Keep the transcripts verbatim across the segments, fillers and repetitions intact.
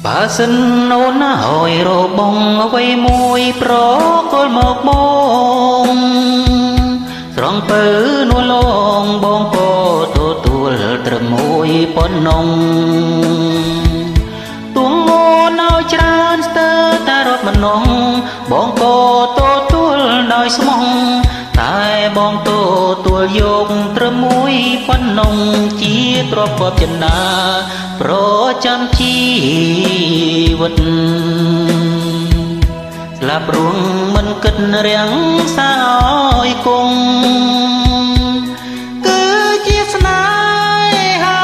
បើសិនអូនណាហើយរបងអ្វីមួយប្រគល់មកបងស្រង់ពើនួលងបងក៏ទទួលត្រឹមមួយប៉ុណ្ណឹងទួងអូនឲ្យច្រើនស្ទើរតែរត់ម្នងបងក៏ទទួលដោយស្មងតែបងទទួលយកត្រឹមមួយប៉ុណ្ណឹងជាទ្រព្យបចិន្តាប្រចាំជីវិតស្លាប់រួងមិនគិតរាំងសាឲ្យគង់គឺជាស្នេហា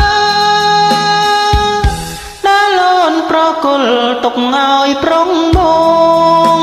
ដែលអូនប្រគល់ទុកឲ្យប្រុងបង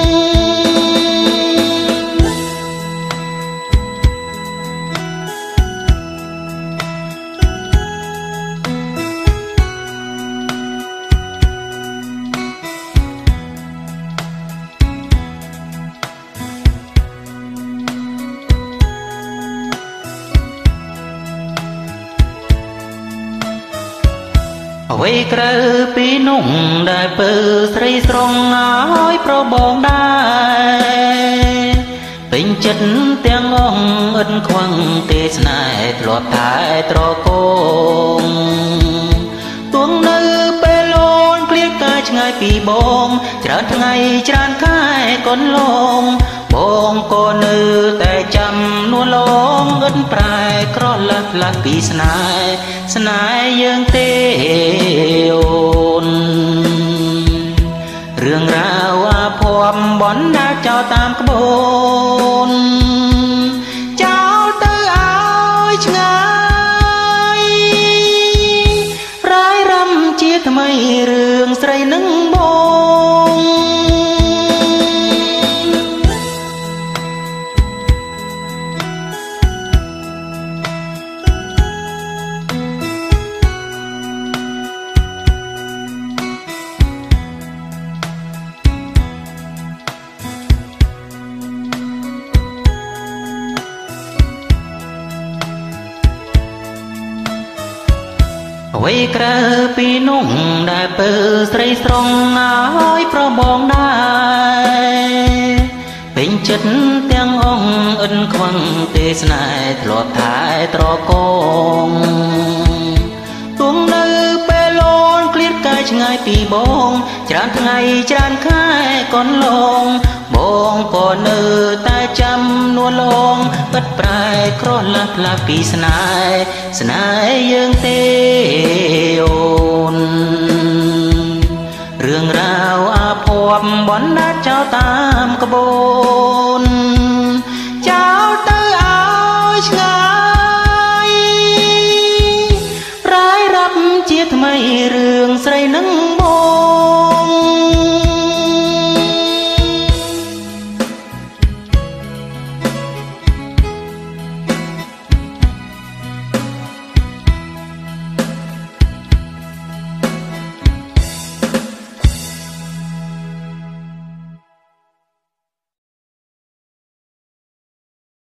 អ្វីក្រៅពីนุ่งដែលពើស្រីស្រងឲ្យប្របងដែរពេញចិត្តទាំងអងអិនខ្វឹងទេស្នេហ៍ធ្លាប់តែត្រកងទួងនៅពេលអូនឃ្លាតកាយឆ្ងាយពីបងច្រើនថ្ងៃច្រើនខែកូនលងបងក៏នៅតែចាំនួលងអិនប្រែក្រឡាស់ផ្លាស់ពីស្នេហ៍ស្នេហ៍យើងទេអូនរឿងរ៉ាវអាភ័ព្វបនដែលចោលតាមក្បូនចោលទៅឲ្យឆ្ងាយរាយរំជាថ្មីរឿងស្រីនឹងបងអ្វីក្រៅពីนุ่งដែលពើស្រីស្រងឲ្យប្របងដែរពេញចិត្តទាំងអងអិនខ្វឹងទេស្នេហ៍ធ្លាប់តែត្រកងទួងនៅពេលអូនឃ្លាតកាយឆ្ងាយពីបងច្រើនថ្ងៃច្រើនខែកូនលងបងក៏នៅតែចាំនួលងពិតប្រែក្រឡាស់ផ្លាស់ពីស្នេហ៍ស្នេហ៍យើងទេអូនរឿងរ៉ាវអាភ័ព្វបណ្ដាចោលតា